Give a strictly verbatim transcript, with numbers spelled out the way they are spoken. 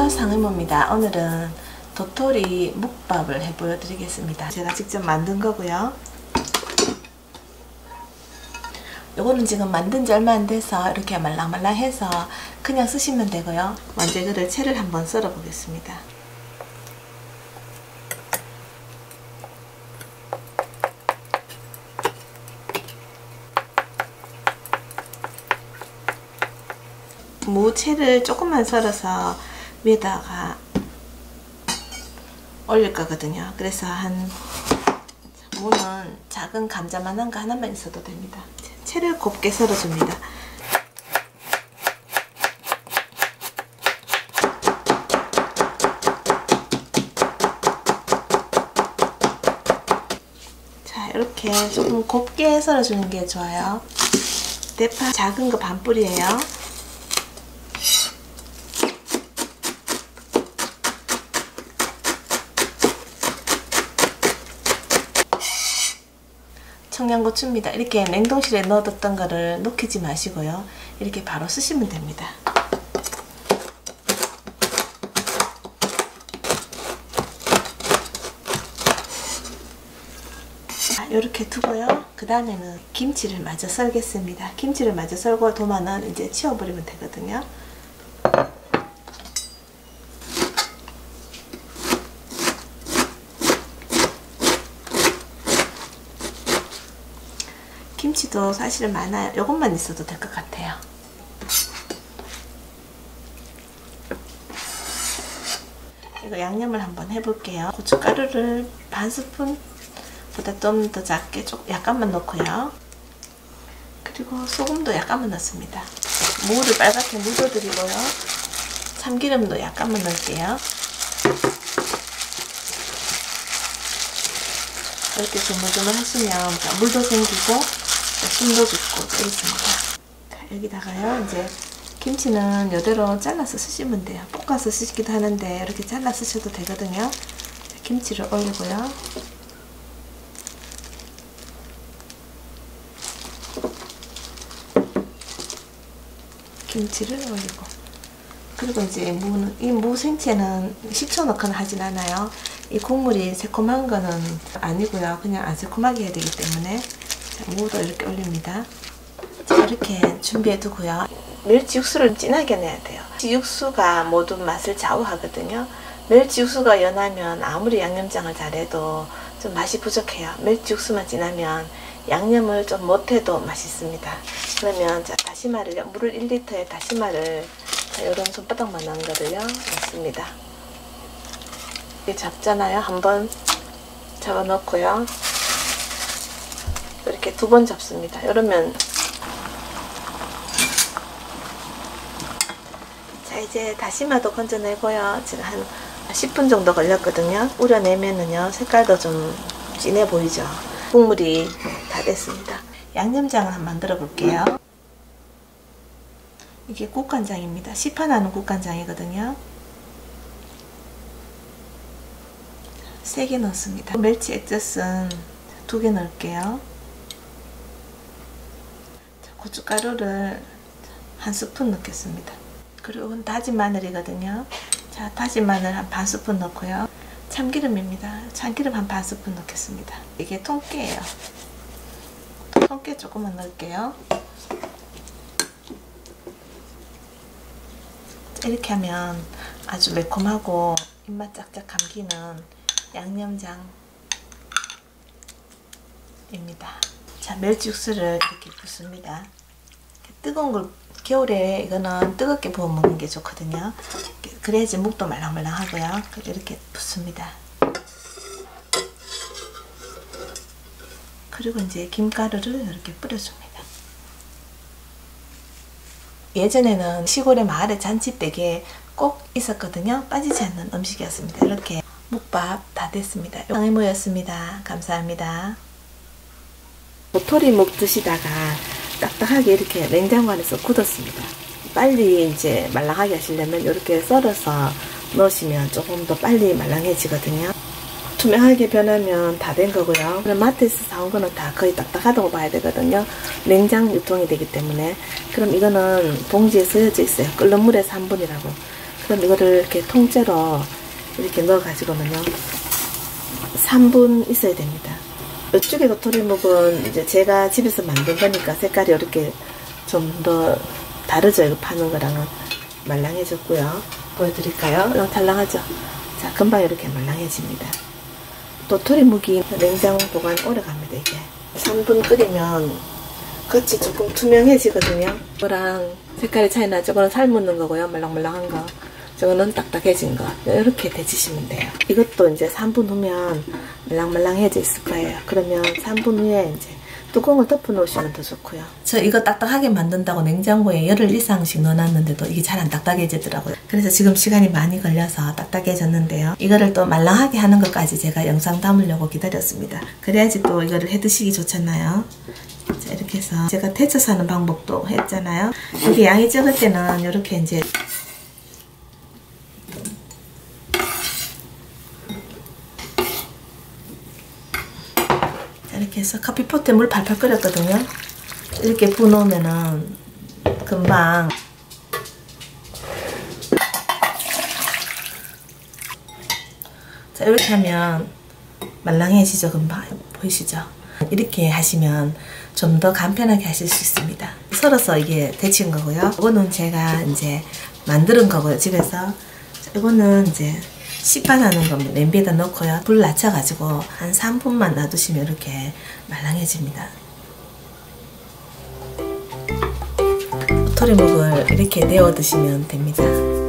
상의모입니다. 오늘은 도토리 묵밥을 해 보여드리겠습니다. 제가 직접 만든 거고요. 요거는 지금 만든 지 얼마 안 돼서 이렇게 말랑말랑해서 그냥 쓰시면 되고요. 먼저 이거를 채를 한번 썰어 보겠습니다. 무채를 조금만 썰어서 위에다가 올릴 거거든요. 그래서 한 무는 작은 감자만한 거 하나만 있어도 됩니다. 채를 곱게 썰어줍니다. 자, 이렇게 조금 곱게 썰어주는 게 좋아요. 대파 작은 거 반 뿌리예요. 청양고추입니다. 이렇게 냉동실에 넣어뒀던 거를 녹이지 마시고요. 이렇게 바로 쓰시면 됩니다. 자, 이렇게 두고요. 그 다음에는 김치를 마저 썰겠습니다. 김치를 마저 썰고 도마는 이제 치워버리면 되거든요. 김치도 사실은 많아요. 요것만 있어도 될 것 같아요. 이거 양념을 한번 해볼게요. 고춧가루를 반 스푼보다 좀 더 작게 조금 약간만 넣고요. 그리고 소금도 약간만 넣습니다. 무를 빨갛게 묻어드리고요. 참기름도 약간만 넣을게요. 이렇게 조물조물 하시면 물도 생기고 숨도 죽고 되겠습니다. 자, 여기다가요, 이제 김치는 이대로 잘라서 쓰시면 돼요. 볶아서 쓰시기도 하는데 이렇게 잘라 쓰셔도 되거든요. 자, 김치를 올리고요. 김치를 올리고, 그리고 이제 무는, 이 무 생채는 식초 넣거나 하진 않아요. 이 국물이 새콤한 거는 아니고요. 그냥 안 새콤하게 해야 되기 때문에. 자, 무도 이렇게 올립니다. 자, 이렇게 준비해 두고요. 멸치 육수를 진하게 내야 돼요. 육수가 모든 맛을 좌우하거든요. 멸치 육수가 연하면 아무리 양념장을 잘해도 좀 맛이 부족해요. 멸치 육수만 진하면 양념을 좀 못해도 맛있습니다. 그러면 자, 다시마를, 물을 일 리터에 다시마를 자, 이런 손바닥만한 거를요 넣습니다. 이렇게 잡잖아요. 한번 잡아 넣고요. 이렇게 두 번 잡습니다. 이러면 자, 이제 다시마도 건져내고요. 지금 한 십 분 정도 걸렸거든요. 우려내면은요 색깔도 좀 진해 보이죠. 국물이 다 됐습니다. 양념장을 한번 만들어 볼게요. 이게 국간장입니다. 시판하는 국간장이거든요. 세 개 넣습니다. 멸치 액젓은 두 개 넣을게요. 고춧가루를 한 스푼 넣겠습니다. 그리고 이건 다진 마늘이거든요. 자, 다진 마늘 한 반 스푼 넣고요. 참기름입니다. 참기름 한 반 스푼 넣겠습니다. 이게 통깨예요. 통깨 조금만 넣을게요. 이렇게 하면 아주 매콤하고 입맛 짝짝 감기는 양념장입니다. 자, 멸치 육수를 이렇게 붓습니다. 뜨거운 걸, 겨울에 이거는 뜨겁게 부어 먹는 게 좋거든요. 그래야지 묵도 말랑말랑하고요. 이렇게 붓습니다. 그리고 이제 김가루를 이렇게 뿌려줍니다. 예전에는 시골의 마을에 잔치댁에 꼭 있었거든요. 빠지지 않는 음식이었습니다. 이렇게 묵밥 다 됐습니다. 상의모였습니다. 감사합니다. 도토리 묵 드시다가 딱딱하게 이렇게 냉장고 안에서 굳었습니다. 빨리 이제 말랑하게 하시려면 이렇게 썰어서 넣으시면 조금 더 빨리 말랑해지거든요. 투명하게 변하면 다 된 거고요. 그럼 마트에서 사온 거는 다 거의 딱딱하다고 봐야 되거든요. 냉장 유통이 되기 때문에. 그럼 이거는 봉지에 쓰여져 있어요. 끓는 물에 삼 분이라고. 그럼 이거를 이렇게 통째로 이렇게 넣어 가지고는요 삼 분 있어야 됩니다. 이쪽에 도토리묵은 이제 제가 집에서 만든 거니까 색깔이 이렇게 좀 더 다르죠. 이거 파는 거랑은. 말랑해졌고요. 보여드릴까요? 너무 달랑하죠? 자, 금방 이렇게 말랑해집니다. 도토리묵이 냉장 보관 오래 갑니다. 이게 삼 분 끓이면 겉이 조금 투명해지거든요. 이거랑 색깔이 차이 나죠? 이거는 삶는 거고요. 말랑말랑한 거. 저거는 딱딱해진 거. 이렇게 데치시면 돼요. 이것도 이제 삼 분 후면 말랑말랑해져 있을 거예요. 그러면 삼 분 후에 이제 뚜껑을 덮어 놓으시면 더 좋고요. 저 이거 딱딱하게 만든다고 냉장고에 열흘 이상씩 넣어놨는데도 이게 잘 안 딱딱해지더라고요. 그래서 지금 시간이 많이 걸려서 딱딱해졌는데요. 이거를 또 말랑하게 하는 것까지 제가 영상 담으려고 기다렸습니다. 그래야지 또 이거를 해 드시기 좋잖아요. 자, 이렇게 해서 제가 데쳐서 하는 방법도 했잖아요. 이게 양이 적을 때는 이렇게 이제 이렇게 해서 커피포트에 물 팔팔 끓였거든요. 이렇게 부어놓으면은 금방 자 이렇게 하면 말랑해지죠. 금방 보이시죠? 이렇게 하시면 좀 더 간편하게 하실 수 있습니다. 썰어서 이게 데친 거고요. 이거는 제가 이제 만드는 거고요. 집에서 자, 이거는 이제 식반하는 겁니다. 냄비에다 넣고요. 불 낮춰가지고 한 삼 분만 놔두시면 이렇게 말랑해집니다. 도토리묵을 이렇게 내어 드시면 됩니다.